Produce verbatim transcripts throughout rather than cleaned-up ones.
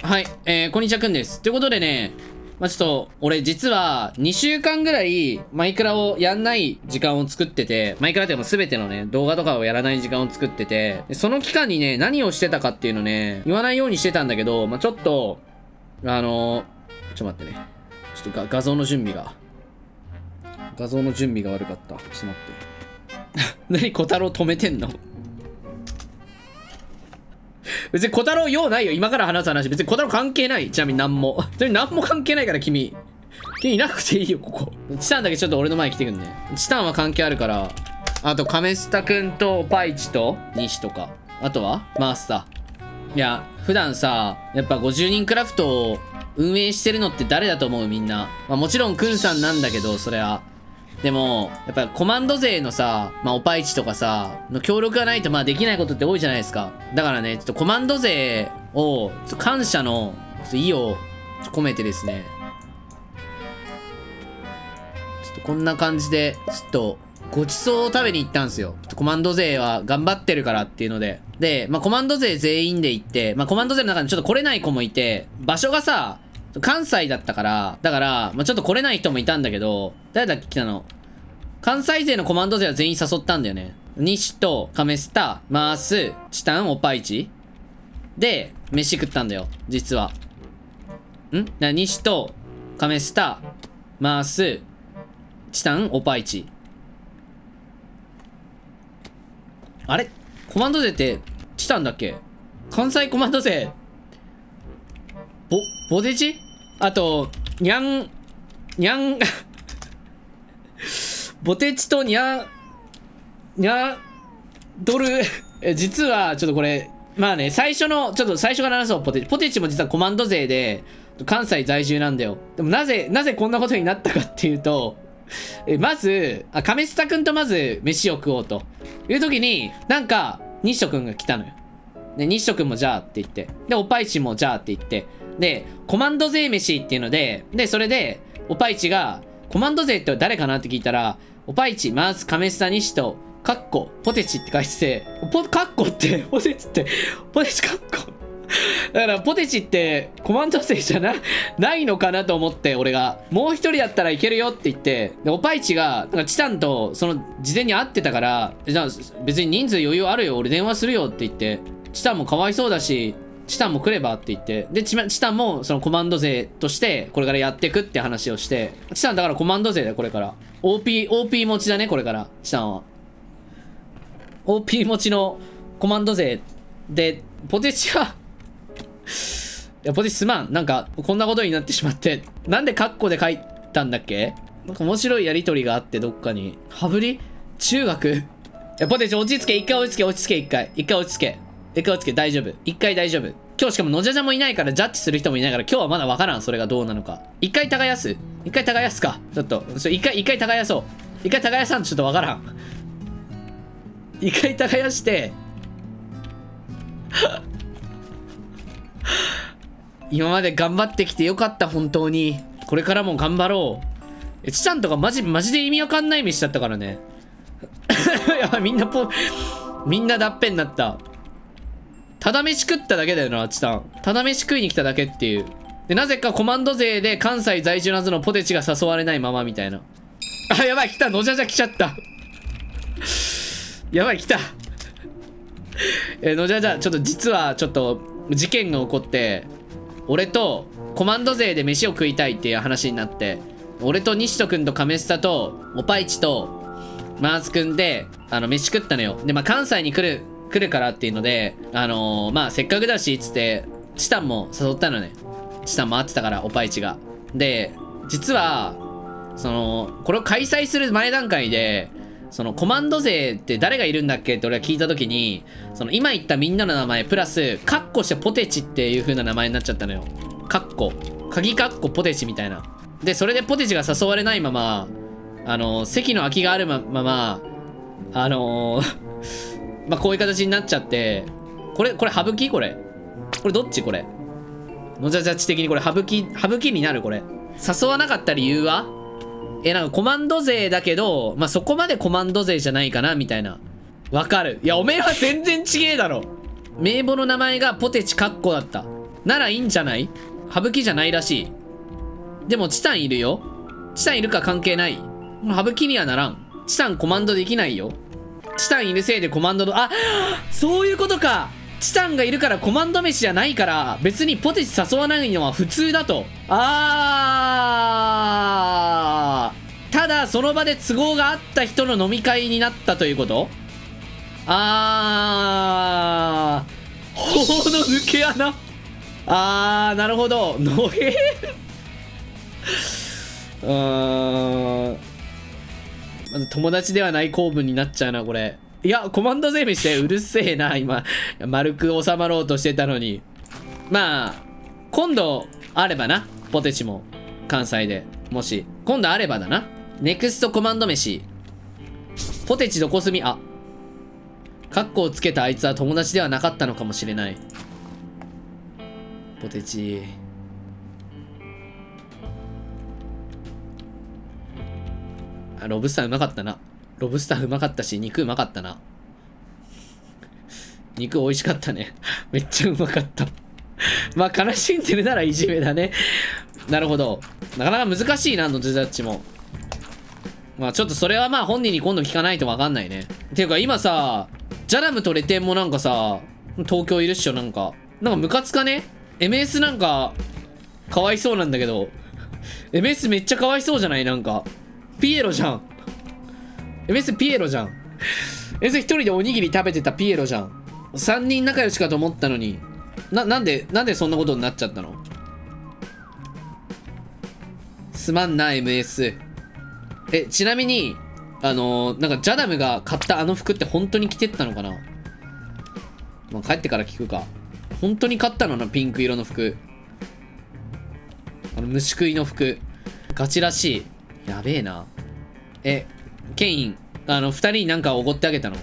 はい、えー、こんにちはくんです。ということでね、まあ、ちょっと、俺実はにしゅうかんぐらいマイクラをやんない時間を作ってて、マイクラっても全てのね、動画とかをやらない時間を作ってて、その期間にね、何をしてたかっていうのね、言わないようにしてたんだけど、まあ、ちょっと、あのー、ちょっと待ってね。ちょっとが画像の準備が。画像の準備が悪かった。ちょっと待って。何小太郎止めてんの別に小太郎用ないよ。今から話す話。別に小太郎関係ない。ちなみに何も。ちなみに何も関係ないから君。君いなくていいよ、ここ。チタンだけちょっと俺の前に来てくんね。チタンは関係あるから。あと、カメスタくんとパイチと西とか。あとはマースター。いや、普段さ、やっぱごじゅうにんクラフトを運営してるのって誰だと思うみんな。まあもちろんくんさんなんだけど、それは。でも、やっぱコマンド勢のさ、まあ、おパイチとかさ、の協力がないとまあできないことって多いじゃないですか。だからね、ちょっとコマンド勢を、ちょっと感謝の意を込めてですね、ちょっとこんな感じで、ちょっとごちそうを食べに行ったんですよ。ちょっとコマンド勢は頑張ってるからっていうので。で、まあ、コマンド勢全員で行って、まあ、コマンド勢の中にちょっと来れない子もいて、場所がさ、関西だったから、だから、まあ、ちょっと来れない人もいたんだけど、誰だっけ来たの？関西勢のコマンド勢は全員誘ったんだよね。西とカメスタ、マース、チタン、オパイチで、飯食ったんだよ、実は。んな西とカメスタ、マース、チタン、オパイチ。あれコマンド勢って、チタンだっけ？関西コマンド勢、ボ、ボデジ？あと、ニャン、ニャン、ボテチとニャ、ニャ、ドル、え、実は、ちょっとこれ、まあね、最初の、ちょっと最初から話そう、ポテチ。ポテチも実はコマンド勢で、関西在住なんだよ。でもなぜ、なぜこんなことになったかっていうと、え、まず、あ、亀下くんとまず飯を食おうという時に、なんか、西斗くんが来たのよ。で、西斗くんもじゃあって言って。で、おぱいちもじゃあって言って。で、コマンド勢飯っていうので、で、それで、おぱいちが、コマンド勢って誰かなって聞いたら、おぱいち、マース、亀下、西と、カッコ、ポテチって書いてて、ポ、カッコって、ポテチって、ポテチカッコ。だから、ポテチって、コマンド勢じゃな、ないのかなと思って、俺が。もう一人だったらいけるよって言って、で、おぱいちが、なんかチタンと、その、事前に会ってたから、じゃあ、別に人数余裕あるよ、俺電話するよって言って、チタンもかわいそうだし、チタンも来ればって言って、で、チタンもそのコマンド勢として、これからやっていくって話をして、チタンだからコマンド勢だよ、これから。オーピー、オーピー 持ちだね、これから、チタンは。オーピー 持ちのコマンド勢で、ポテチは、いや、ポテチすまん。なんか、こんなことになってしまって、なんでカッコで書いたんだっけ？なんか面白いやりとりがあって、どっかに。羽振り？中学？いや、ポテチ落ち着け、一回落ち着け、落ち着け、一回。一回落ち着け。一回落ち着け、大丈夫。一回大丈夫。今日しかものじゃじゃもいないからジャッジする人もいないから今日はまだわからん、それがどうなのか。一回耕す一回耕すか。ちょっと、一回、一回耕そう。一回耕さんとちょっとわからん。一回耕して、今まで頑張ってきてよかった、本当に。これからも頑張ろう。え、ちちゃんとかマジ、マジで意味わかんない飯だったからね。やばい、みんなぽ、みんなだっぺんになった。ただ飯食っただけだよな、チタン。ただ飯食いに来ただけっていう。で、なぜかコマンド勢で関西在住のはずのポテチが誘われないままみたいな。あ、やばい、来た。のじゃじゃ来ちゃった。やばい、来た。え、のじゃじゃ、ちょっと実は、ちょっと、事件が起こって、俺とコマンド勢で飯を食いたいっていう話になって、俺と西斗くんと亀下と、おぱいちと、マースくんで、あの、飯食ったのよ。で、まあ、関西に来る、来るからっていうので、あのー、まあ、せっかくだし、つって、チタンも誘ったのね。チタンも会ってたから、おぱいちが。で、実は、その、これを開催する前段階で、その、コマンド勢って誰がいるんだっけって俺が聞いたときに、その、今言ったみんなの名前、プラス、カッコしてポテチっていう風な名前になっちゃったのよ。カッコ。鍵カッコポテチみたいな。で、それでポテチが誘われないまま、あのー、席の空きがあるまま、あのー、まあ、こういう形になっちゃって、これ、これ、省きこれ。これどっちこれ。のじゃじゃち的にこれ、省き、省きになるこれ。誘わなかった理由はえ、なんかコマンド勢だけど、まあ、そこまでコマンド勢じゃないかな、みたいな。わかる。いや、おめえは全然違えだろ。名簿の名前がポテチカッコだった。 ならいいんじゃない？省きじゃないらしい。でもチタンいるよ。チタンいるか関係ない。省きにはならん。チタンコマンドできないよ。チタンいるせいでコマンドの、あ、そういうことか。チタンがいるからコマンド飯じゃないから、別にポテチ誘わないのは普通だと。あー。ただ、その場で都合があった人の飲み会になったということ？あー。法の抜け穴。あー、なるほど。のへうーん。まず友達ではない構文になっちゃうな、これ。いや、コマンド税飯でうるせえな、今。丸く収まろうとしてたのに。まあ、今度あればな。ポテチも。関西で。もし。今度あればだな。ネクストコマンド飯。ポテチどこ住み、あ。カッコをつけたあいつは友達ではなかったのかもしれない。ポテチ。あ、ロブスターうまかったな。ロブスターうまかったし、肉うまかったな。肉美味しかったね。めっちゃうまかった。まあ、悲しんでるならいじめだね。なるほど。なかなか難しいな、ノズジャッジも。まあ、ちょっとそれはまあ本人に今度聞かないとわかんないね。ていうか今さ、ジャダムとレテンもなんかさ、東京いるっしょ、なんか。なんかムカつかね？ エムエス なんか、かわいそうなんだけど。エムエス めっちゃかわいそうじゃない？なんか。ピエロじゃん。エムエス ピエロじゃん。エムエス 一人でおにぎり食べてたピエロじゃん。三人仲良しかと思ったのに。な、なんで、なんでそんなことになっちゃったの？すまんな、エムエス。え、ちなみに、あのー、なんかジャダムが買ったあの服って本当に着てったのかな？まあ、帰ってから聞くか。本当に買ったのな、ピンク色の服。あの、虫食いの服。ガチらしい。やべえな。え、ケイン、あの、二人になんかおごってあげたの？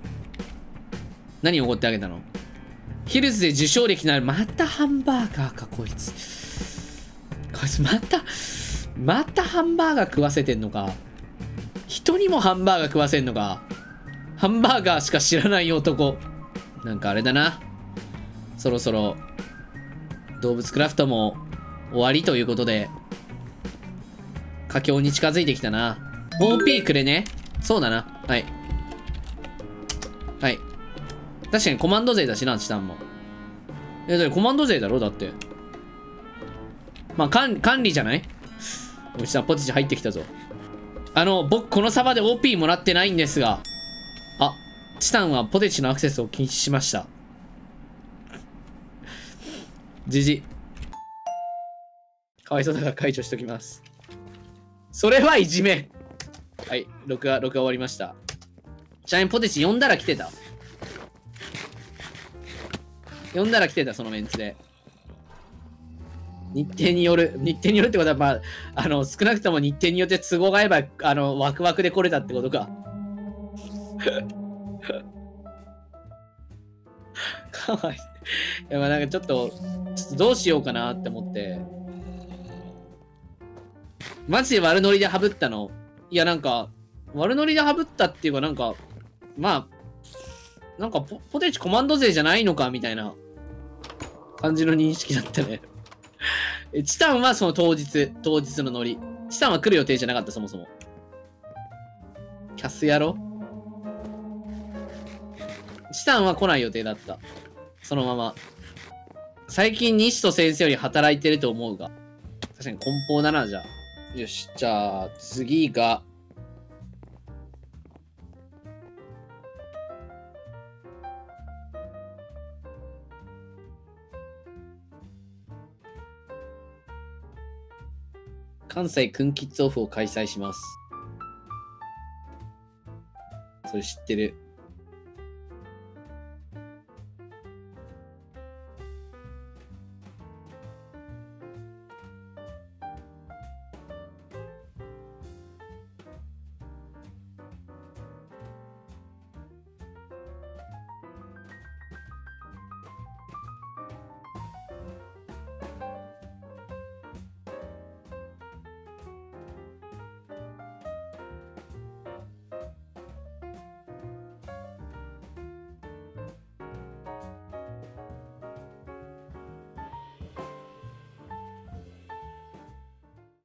何おごってあげたの？ヒルズで受賞歴のある、またハンバーガーか、こいつ。こいつ、また、またハンバーガー食わせてんのか。人にもハンバーガー食わせんのか。ハンバーガーしか知らない男。なんかあれだな。そろそろ、動物クラフトも終わりということで、佳境に近づいてきたな。オーピー くれね。そうだな。はい。はい。確かにコマンド勢だしな、チタンも。え、だってコマンド勢だろだって。まあ、管管理じゃない？おじさん、ポテチ入ってきたぞ。あの、僕、このサバで オーピー もらってないんですが。あ、チタンはポテチのアクセスを禁止しました。じじ。かわいそうだから解除しときます。それはいじめ。はい、録画、録画終わりました。ちなみにポテチ呼んだら来てた。呼んだら来てた、そのメンツで。日程による、日程によるってことは、まあ、あの、少なくとも日程によって都合が合えば、あの、ワクワクで来れたってことか。かわいい。いや、まあなんかちょっと、ちょっとどうしようかなって思って。マジで悪ノリでハブったの？いや、なんか、悪ノリでハブったっていうか、なんか、まあ、なんかポ、ポテチコマンド勢じゃないのかみたいな感じの認識だったね。え、チタンはその当日、当日のノリ。チタンは来る予定じゃなかった、そもそも。キャスやろ？チタンは来ない予定だった。そのまま。最近西戸先生より働いてると思うが。確かに梱包だな、じゃあ。よし、じゃあ、次が。関西クンキッズオフを開催します。それ知ってる。